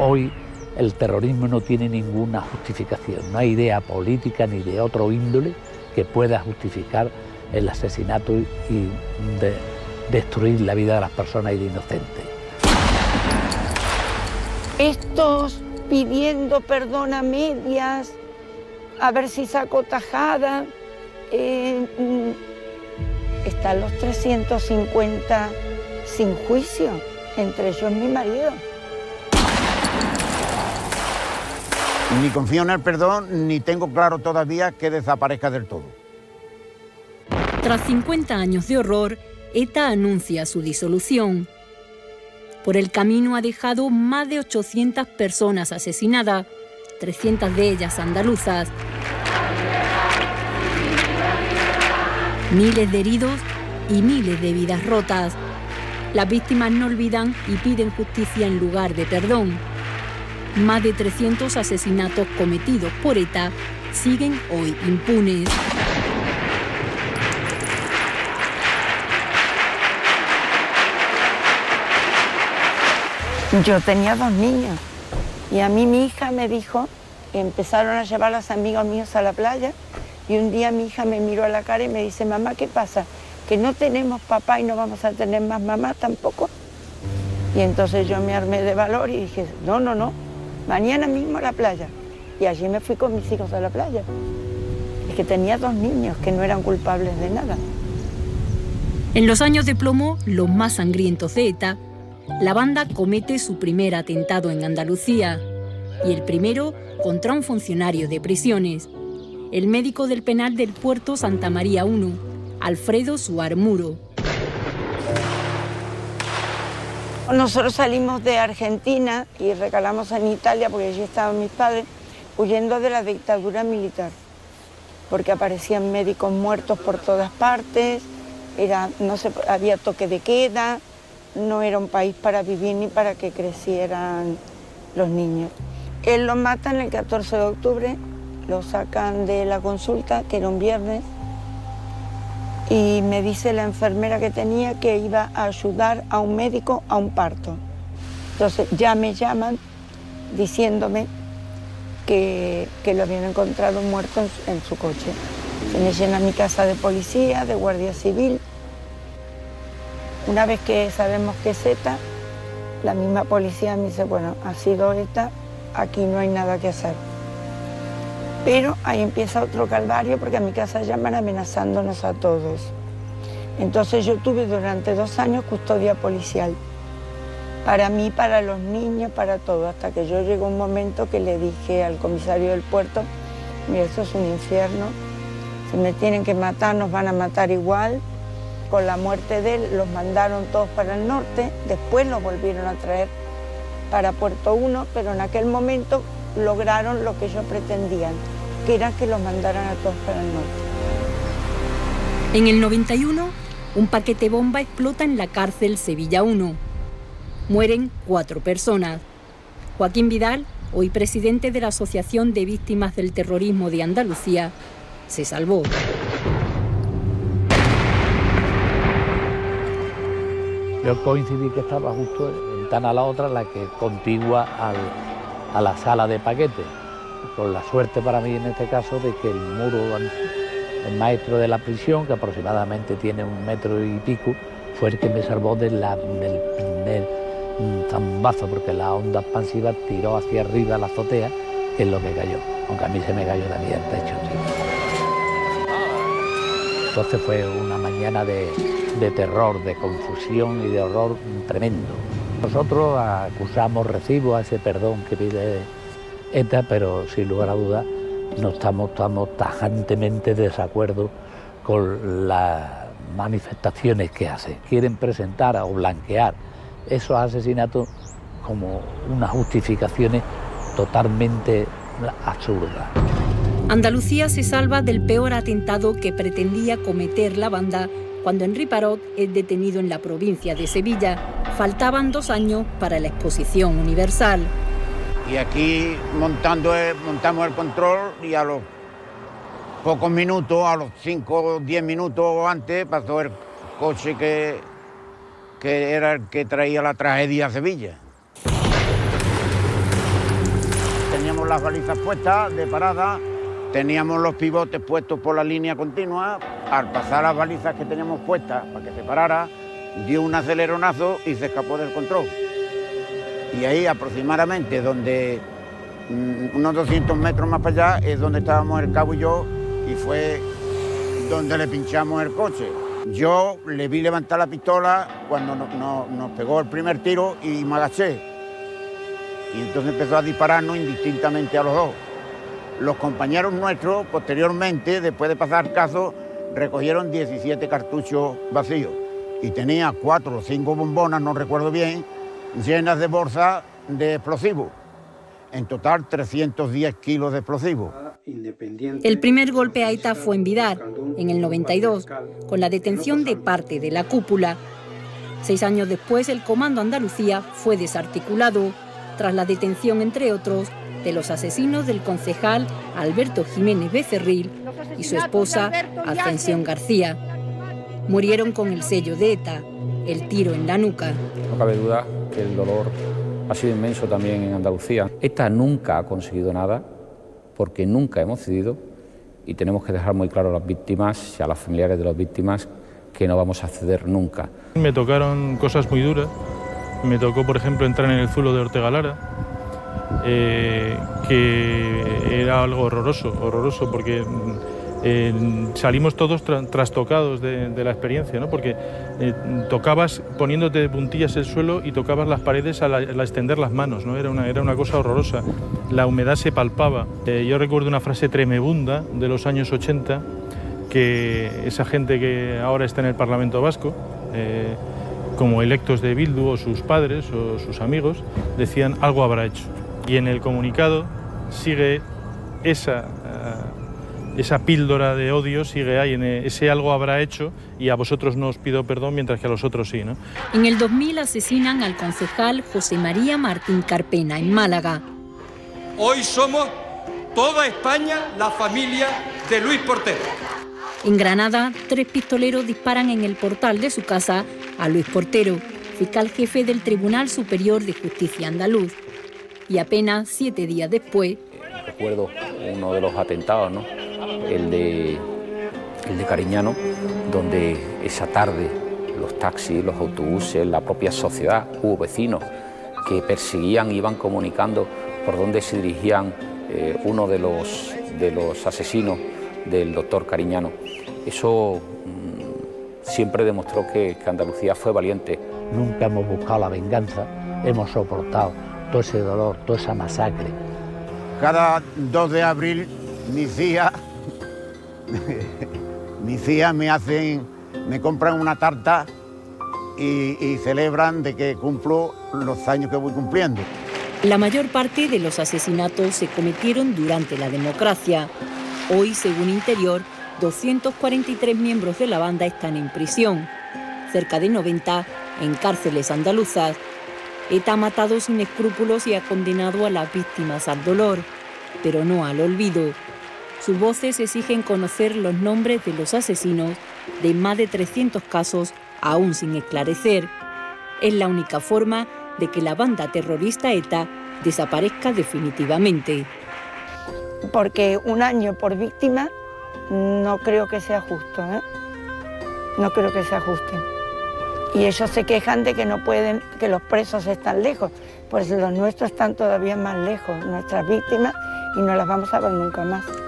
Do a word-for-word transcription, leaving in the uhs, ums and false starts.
hoy el terrorismo no tiene ninguna justificación, no hay idea política ni de otro índole que pueda justificar el asesinato y de destruir la vida de las personas y de inocentes. Estos pidiendo perdón a medias, a ver si saco tajada. Eh, están los trescientos cincuenta sin juicio, entre ellos mi marido. Ni confío en el perdón, ni tengo claro todavía que desaparezca del todo. Tras cincuenta años de horror, ETA anuncia su disolución. Por el camino ha dejado más de ochocientas personas asesinadas, trescientas de ellas andaluzas. Miles de heridos y miles de vidas rotas. Las víctimas no olvidan y piden justicia en lugar de perdón. Más de trescientos asesinatos cometidos por ETA siguen hoy impunes. Yo tenía dos niños y a mí mi hija me dijo que empezaron a llevar a los amigos míos a la playa y un día mi hija me miró a la cara y me dice, mamá, ¿qué pasa? ¿Que no tenemos papá y no vamos a tener más mamá tampoco? Y entonces yo me armé de valor y dije, no, no, no, mañana mismo a la playa. Y allí me fui con mis hijos a la playa. Es que tenía dos niños que no eran culpables de nada. En los años de plomo, los más sangrientos de ETA, la banda comete su primer atentado en Andalucía y el primero contra un funcionario de prisiones, el médico del penal del puerto Santa María primero, Alfredo Suar Muro. Nosotros salimos de Argentina y recalamos en Italia, porque allí estaban mis padres, huyendo de la dictadura militar, porque aparecían médicos muertos por todas partes, era, no se, había toque de queda, no era un país para vivir ni para que crecieran los niños. Él lo matan el catorce de octubre, lo sacan de la consulta, que era un viernes, y me dice la enfermera que tenía que iba a ayudar a un médico a un parto. Entonces ya me llaman diciéndome que, que lo habían encontrado muerto en, en su coche. Se me llena mi casa de policía, de guardia civil. Una vez que sabemos que es ETA, la misma policía me dice, bueno, ha sido ETA, aquí no hay nada que hacer. Pero ahí empieza otro calvario porque a mi casa llaman amenazándonos a todos. Entonces yo tuve durante dos años custodia policial. Para mí, para los niños, para todo. Hasta que yo llegó un momento que le dije al comisario del puerto, mira, esto es un infierno, si me tienen que matar, nos van a matar igual. Con la muerte de él los mandaron todos para el norte, después los volvieron a traer para Puerto uno, pero en aquel momento lograron lo que ellos pretendían, que era que los mandaran a todos para el norte. En el noventa y uno, un paquete bomba explota en la cárcel Sevilla primero. Mueren cuatro personas. Joaquín Vidal, hoy presidente de la Asociación de Víctimas del Terrorismo de Andalucía, se salvó. Yo coincidí que estaba justo en ventana a la otra, la que contigua al, a la sala de paquetes, con la suerte para mí en este caso de que el muro, el maestro de la prisión, que aproximadamente tiene un metro y pico, fue el que me salvó de la, del primer zambazo, porque la onda expansiva tiró hacia arriba la azotea, que es lo que cayó, aunque a mí se me cayó también el techo. Sí. Entonces fue una mañana de, de terror, de confusión y de horror tremendo. Nosotros acusamos recibo a ese perdón que pide ETA, pero sin lugar a dudas no estamos, estamos tajantemente de desacuerdo con las manifestaciones que hace. Quieren presentar o blanquear esos asesinatos como unas justificaciones totalmente absurdas. Andalucía se salva del peor atentado que pretendía cometer la banda cuando Henri Parot es detenido en la provincia de Sevilla. Faltaban dos años para la exposición universal. Y aquí montando el, montamos el control y a los pocos minutos, a los cinco o diez minutos antes, pasó el coche que, que era el que traía la tragedia a Sevilla. con las balizas puestas de parada, teníamos los pivotes puestos por la línea continua. Al pasar las balizas que teníamos puestas para que se parara, dio un aceleronazo y se escapó del control. Y ahí aproximadamente, donde mmm, unos doscientos metros más para allá, es donde estábamos el cabo y yo, y fue donde le pinchamos el coche. Yo le vi levantar la pistola cuando no, no, nos pegó el primer tiro y me agaché. Y entonces empezó a dispararnos indistintamente a los dos. Los compañeros nuestros, posteriormente, después de pasar el caso, recogieron diecisiete cartuchos vacíos. Y tenía cuatro o cinco bombonas, no recuerdo bien, llenas de bolsas de explosivos. En total, trescientos diez kilos de explosivos. El primer golpe a ETA fue en Vidar, en el noventa y dos, con la detención de parte de la cúpula. Seis años después, el Comando Andalucía fue desarticulado, tras la detención, entre otros, de los asesinos del concejal Alberto Jiménez Becerril y su esposa Ascensión García. Murieron con el sello de ETA, el tiro en la nuca. No cabe duda que el dolor ha sido inmenso también en Andalucía. ETA nunca ha conseguido nada, porque nunca hemos cedido, y tenemos que dejar muy claro a las víctimas y a los familiares de las víctimas que no vamos a ceder nunca. Me tocaron cosas muy duras. Me tocó, por ejemplo, entrar en el zulo de Ortega Lara, eh, que era algo horroroso, horroroso, porque eh, salimos todos tra trastocados de, de la experiencia, ¿no? Porque eh, tocabas poniéndote de puntillas el suelo y tocabas las paredes al, al extender las manos, ¿no? Era una, era una cosa horrorosa. La humedad se palpaba. Eh, yo recuerdo una frase tremebunda de los años ochenta, que esa gente que ahora está en el Parlamento Vasco, eh, como electos de Bildu o sus padres o sus amigos, decían algo habrá hecho. Y en el comunicado sigue esa, uh, esa píldora de odio, sigue ahí, en ese algo habrá hecho, y a vosotros no os pido perdón, mientras que a los otros sí, ¿no? En el dos mil asesinan al concejal José María Martín Carpena, en Málaga. Hoy somos toda España la familia de Luis Portero. En Granada, tres pistoleros disparan en el portal de su casa a Luis Portero, fiscal jefe del Tribunal Superior de Justicia andaluz. Y apenas siete días después... Recuerdo uno de los atentados, ¿no? el, de, el de Cariñano, donde esa tarde los taxis, los autobuses, la propia sociedad, hubo vecinos que perseguían, iban comunicando por dónde se dirigían eh, uno de los, de los asesinos del doctor Cariñano. Eso mmm, siempre demostró que, que Andalucía fue valiente. Nunca hemos buscado la venganza, hemos soportado todo ese dolor, toda esa masacre. Cada dos de abril mis hijas, mis hijas me hacen, me compran una tarta y, y celebran de que cumplo los años que voy cumpliendo. La mayor parte de los asesinatos se cometieron durante la democracia. Hoy, según Interior, doscientos cuarenta y tres miembros de la banda están en prisión, cerca de noventa en cárceles andaluzas. ETA ha matado sin escrúpulos y ha condenado a las víctimas al dolor, pero no al olvido. Sus voces exigen conocer los nombres de los asesinos de más de trescientos casos aún sin esclarecer. Es la única forma de que la banda terrorista ETA desaparezca definitivamente. Porque un año por víctima no creo que sea justo, ¿eh? No creo que sea justo. Y ellos se quejan de que no pueden, que los presos están lejos, pues los nuestros están todavía más lejos, nuestras víctimas, y no las vamos a ver nunca más.